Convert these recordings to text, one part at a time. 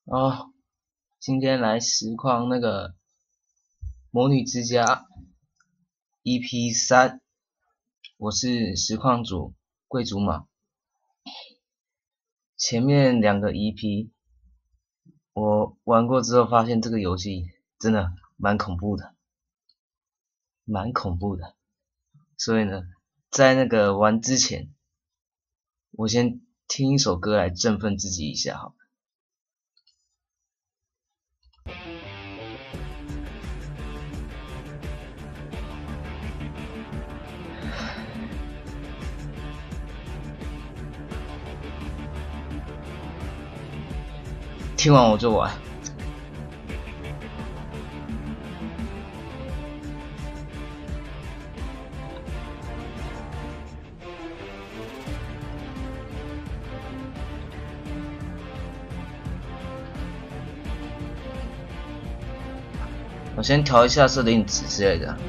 哦，今天来实况那个魔女之家 EP3，我是实况组贵族嘛。前面2个 EP 我玩过之后，发现这个游戏真的蛮恐怖的，所以呢，在那个玩之前，我先听一首歌来振奋自己一下好了。听完我就玩。我先调一下设定值之类的。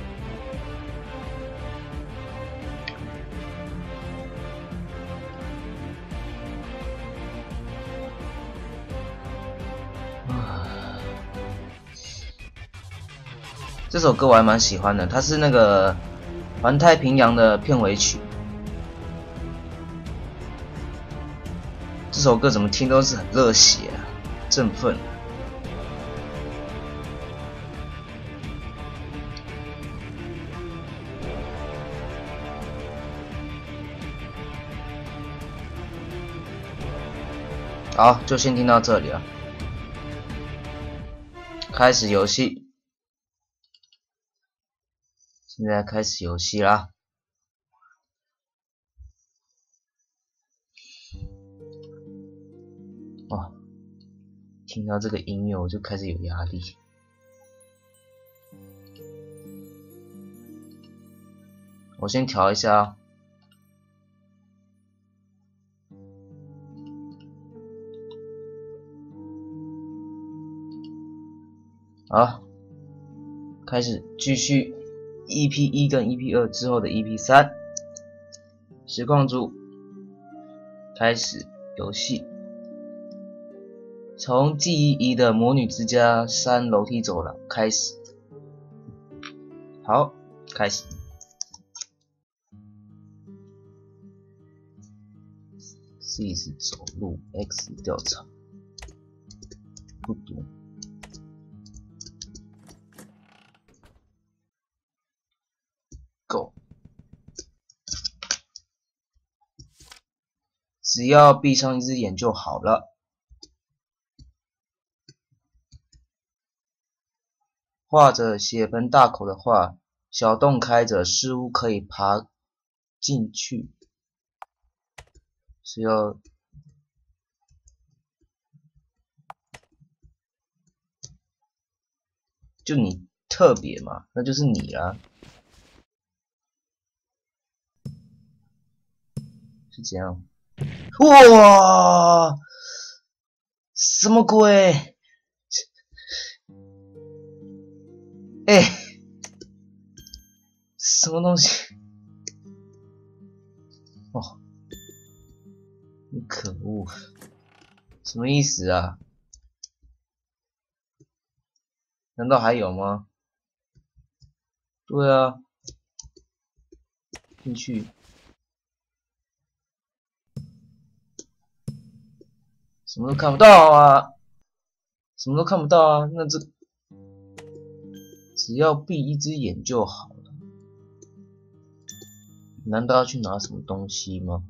这首歌我还蛮喜欢的，它是那个《环太平洋》的片尾曲。这首歌怎么听都是很热血啊，振奋。好，就先听到这里了。开始游戏。现在开始游戏啦！哦，听到这个音乐我就开始有压力。我先调一下好，开始继续 EP1 跟 EP2 之后的 EP3。实况组开始游戏。从记忆仪的魔女之家3楼梯走廊开始。好，开始。C 是走路 ，X 调查，不读。Go。只要闭上一只眼就好了。画着血盆大口的画，小洞开着，似乎可以爬进去。是要就你特别嘛，那就是你啦。是这样。哇！什么鬼？哎，什么东西？哦，你可恶！什么意思啊？难道还有吗？对啊，进去。什么都看不到啊！什么都看不到啊！那这只要闭一只眼就好了。难道要去拿什么东西吗？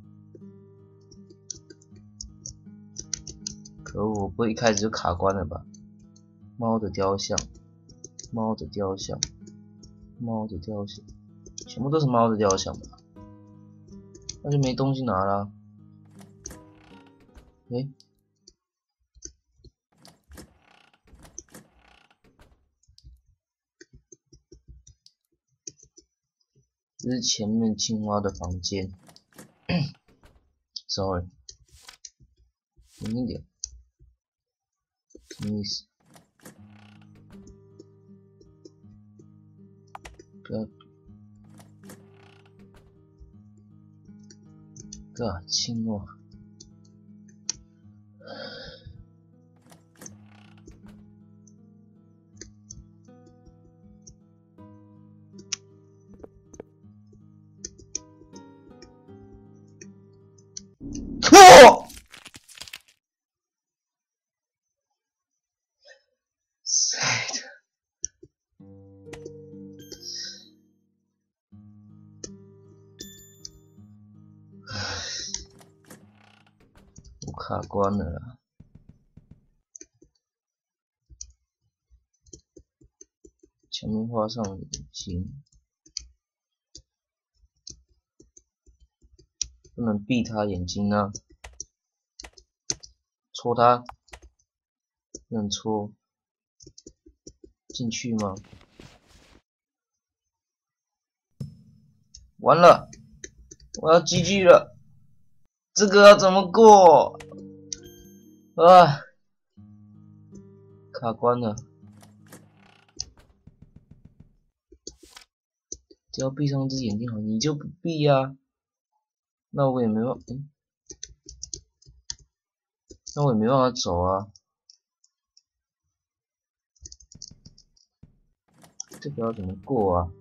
可恶，我不会一开始就卡关了吧？猫的雕像，猫的雕像，猫的雕像，全部都是猫的雕像吧？那就没东西拿了。诶，这是前面青蛙的房间。Sorry， 轻一点。什么意思？不要，青蛙。 卡关了啦。前面画上眼睛，不能闭他眼睛啊！戳他，不能戳。进去吗？完了，我要 GG 了，这个要怎么过？啊，卡关了。只要闭上只眼睛好，你就不闭啊？那我也没办法，那我也没办法走啊。这个要怎么过啊？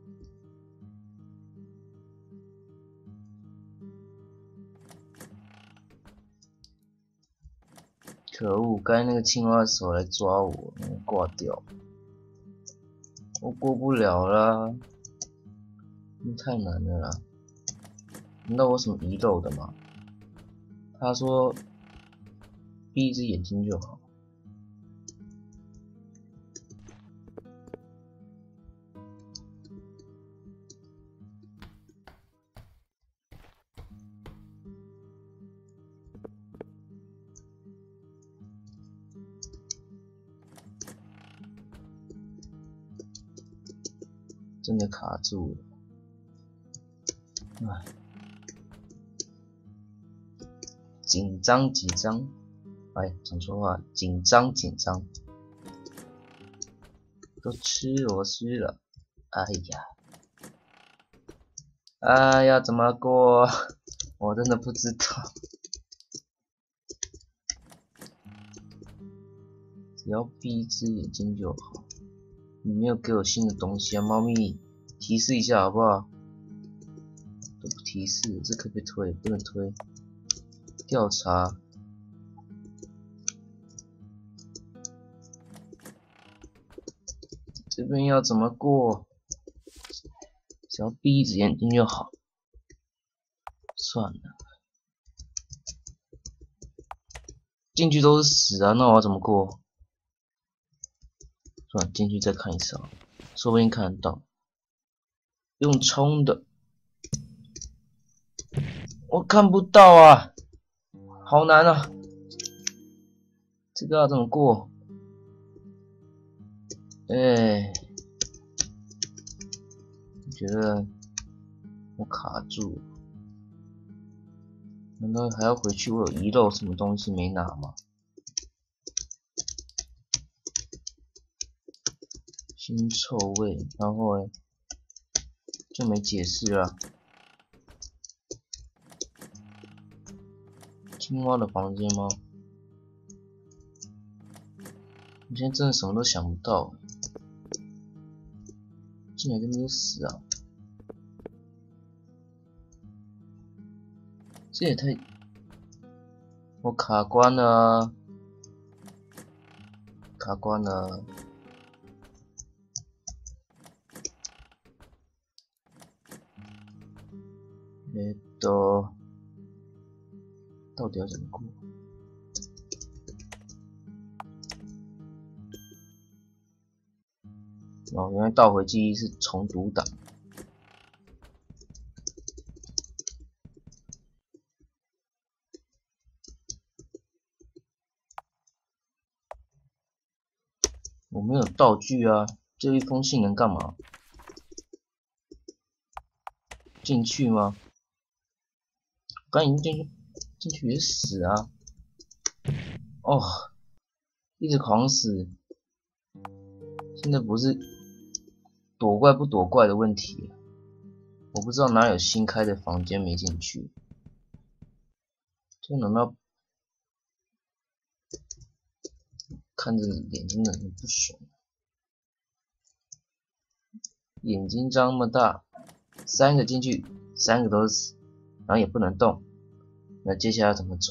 可恶！刚才那个青蛙的手来抓我，挂掉，我过不了啦，太难了啦！难道我什么遗漏的吗？他说闭一只眼睛就好。真的卡住了，唉，紧张，哎，讲错话，紧张，都吃螺丝了，哎呀，怎么过？我真的不知道，只要闭一只眼睛就好。你没有给我新的东西啊，猫咪，提示一下好不好？都不提示，这可不可以推？不能推。调查。这边要怎么过？只要闭一只眼睛就好。算了，进去都是死啊，那我要怎么过？算了，进去再看一次啊，说不定看得到。用冲的，我看不到啊，好难啊！这个要怎么过？哎，我觉得我卡住，难道还要回去？我有遗漏什么东西没拿吗？腥臭味，然后就没解释了。青蛙的房间吗？我现在真的什么都想不到，进来跟没有死啊！这也太……我卡关了啊，卡关了。到底要怎么过？哦，原来倒回记忆是重读档。我没有道具啊，这一封信能干嘛？进去吗？刚已经进去也死啊！哦，一直狂死。现在不是躲怪不躲怪的问题，我不知道哪有新开的房间没进去。这难道看着眼睛的人不爽？眼睛张那么大，3个进去，3个都死，然后也不能动。那接下来怎么走？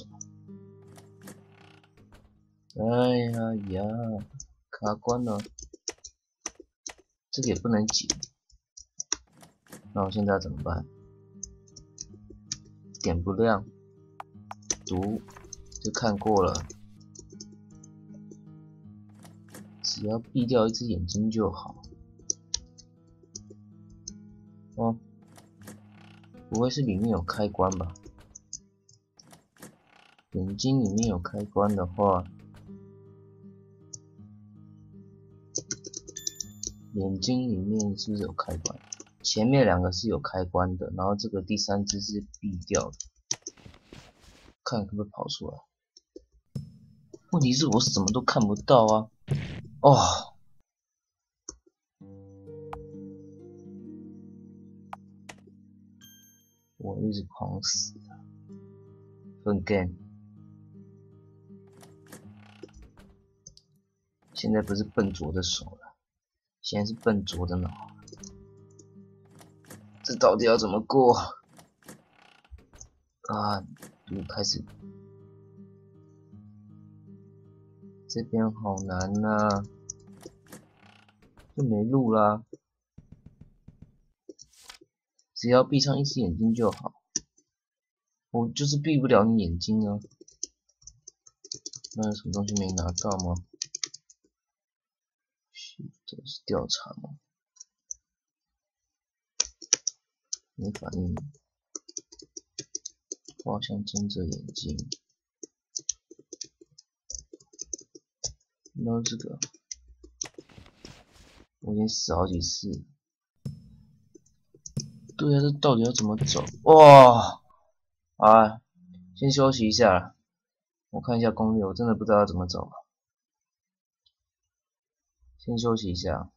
哎呀，卡关了，这个也不能解。那我现在怎么办？点不亮，读， 这看过了，只要闭掉一只眼睛就好。哦，不会是里面有开关吧？眼睛里面有开关的话，眼睛里面是不是有开关？前面2个是有开关的，然后这个第3只是闭掉的，看可不可以跑出来？问题是我什么都看不到啊！哦，我一直狂死，分 game。现在不是笨拙的手了，现在是笨拙的脑。这到底要怎么过啊？路开始，这边好难啊，就没路啦。只要闭上一只眼睛就好。我就是闭不了你眼睛啊。那有什么东西没拿到吗？这是调查吗？没反应。我好像睁着眼睛。然后这个，我已经死好几次。对啊，这到底要怎么走？哇！啊，先休息一下，我看一下攻略，我真的不知道要怎么走。先休息一下。